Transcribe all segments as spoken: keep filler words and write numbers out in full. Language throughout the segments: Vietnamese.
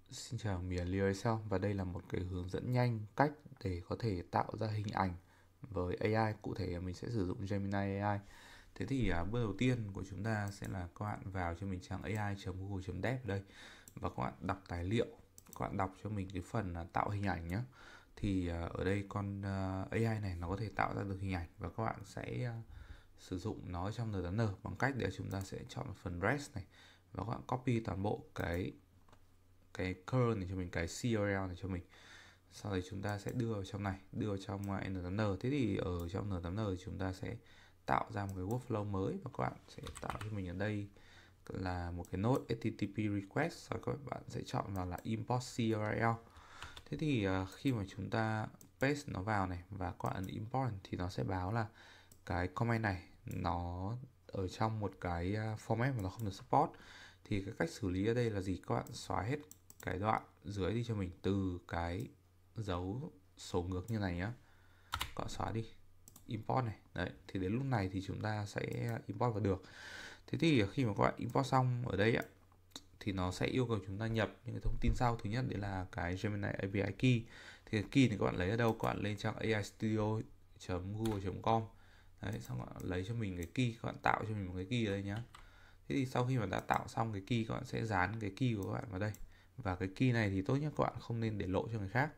Xin chào mình là Leo Excel và đây là một cái hướng dẫn nhanh cách để có thể tạo ra hình ảnh với a i. Cụ thể mình sẽ sử dụng Gemini a i. Thế thì à, bước đầu tiên của chúng ta sẽ là các bạn vào cho mình trang a i chấm google chấm dev ở đây và các bạn đọc tài liệu, các bạn đọc cho mình cái phần à, tạo hình ảnh nhé. Thì à, ở đây con à, a i này nó có thể tạo ra được hình ảnh và các bạn sẽ à, sử dụng nó trong N tám N bằng cách để chúng ta sẽ chọn phần res này và các bạn copy toàn bộ cái cái curl này cho mình, cái xê rờ lờ này cho mình. Sau đấy chúng ta sẽ đưa vào trong này, đưa vào trong uh, N tám N. Thế thì ở trong N tám N thì chúng ta sẽ tạo ra một cái workflow mới và các bạn sẽ tạo cho mình ở đây là một cái node ếch ti ti pi request, rồi các bạn sẽ chọn vào là import xê rờ lờ. Thế thì uh, khi mà chúng ta paste nó vào này và các bạn import thì nó sẽ báo là cái comment này nó ở trong một cái uh, format mà nó không được support. Thì cái cách xử lý ở đây là gì? Các bạn xóa hết cái đoạn dưới đi cho mình, từ cái dấu sổ ngược như này nhá, các bạn xóa đi, import này. Đấy, thì đến lúc này thì chúng ta sẽ import vào được. Thế thì khi mà các bạn import xong ở đây ạ, thì nó sẽ yêu cầu chúng ta nhập những cái thông tin sau. Thứ nhất đấy là cái Gemini a pê i key. Thì cái key này các bạn lấy ở đâu? Các bạn lên trang a i studio chấm google chấm com. Đấy, xong các bạn lấy cho mình cái key, các bạn tạo cho mình một cái key ở đây nhá. Thế thì sau khi mà đã tạo xong cái key, các bạn sẽ dán cái key của các bạn vào đây. Và cái key này thì tốt nhất các bạn không nên để lộ cho người khác.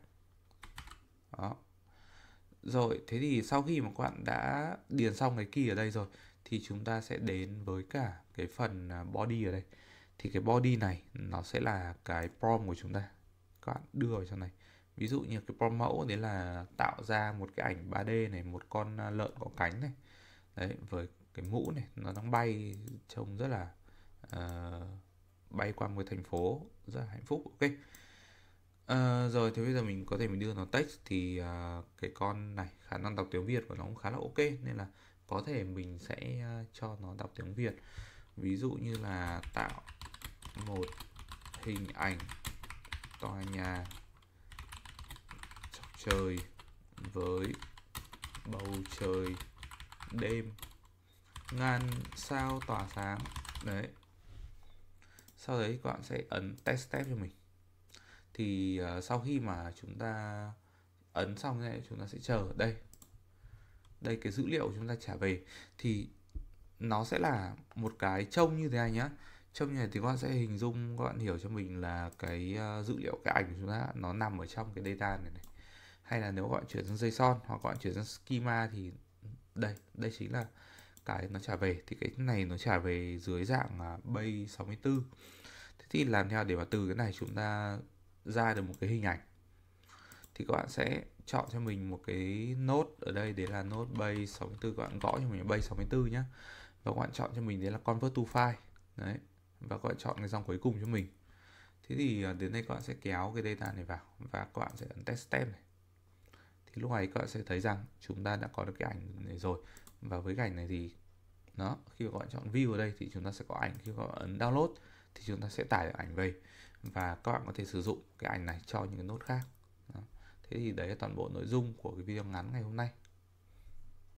Đó. Rồi, thế thì sau khi mà các bạn đã điền xong cái key ở đây rồi thì chúng ta sẽ đến với cả cái phần à, body ở đây. Thì cái body này nó sẽ là cái prompt của chúng ta. Các bạn đưa vào trong này. Ví dụ như cái prompt mẫu đấy là tạo ra một cái ảnh ba D này, một con à, lợn có cánh này. Đấy, với cái mũ này nó đang bay, trông rất là uh, bay qua một thành phố rất là hạnh phúc. Ok. Ờ, rồi thế bây giờ mình có thể mình đưa nó text thì à, cái con này khả năng đọc tiếng Việt của nó cũng khá là ok, nên là có thể mình sẽ à, cho nó đọc tiếng Việt. Ví dụ như là tạo một hình ảnh tòa nhà chọc trời với bầu trời đêm ngàn sao tỏa sáng. Đấy, sau đấy các bạn sẽ ấn text step cho mình. Thì uh, sau khi mà chúng ta ấn xong này, chúng ta sẽ chờ đây. Đây, cái dữ liệu chúng ta trả về thì nó sẽ là một cái trông như thế này nhá. Trông như này thì các bạn sẽ hình dung, các bạn hiểu cho mình là cái uh, dữ liệu, cái ảnh của chúng ta nó nằm ở trong cái data này này. Hay là nếu các bạn chuyển sang JSON hoặc các bạn chuyển sang schema thì đây, đây chính là cái nó trả về. Thì cái này nó trả về dưới dạng uh, base sáu mươi tư. Thế thì làm theo để mà từ cái này chúng ta ra được một cái hình ảnh thì các bạn sẽ chọn cho mình một cái node ở đây, đấy là node base sáu mươi tư. Các bạn gõ cho mình base sáu mươi tư nhé, và các bạn chọn cho mình đấy là convert to file. Đấy, và các bạn chọn cái dòng cuối cùng cho mình. Thế thì à, đến đây các bạn sẽ kéo cái data này vào và các bạn sẽ ấn test step này. Thì lúc này các bạn sẽ thấy rằng chúng ta đã có được cái ảnh này rồi. Và với cái ảnh này thì đó, khi các bạn chọn view ở đây thì chúng ta sẽ có ảnh. Khi các bạn ấn download thì chúng ta sẽ tải được ảnh về và các bạn có thể sử dụng cái ảnh này cho những cái nốt khác. Đó. Thế thì đấy là toàn bộ nội dung của cái video ngắn ngày hôm nay.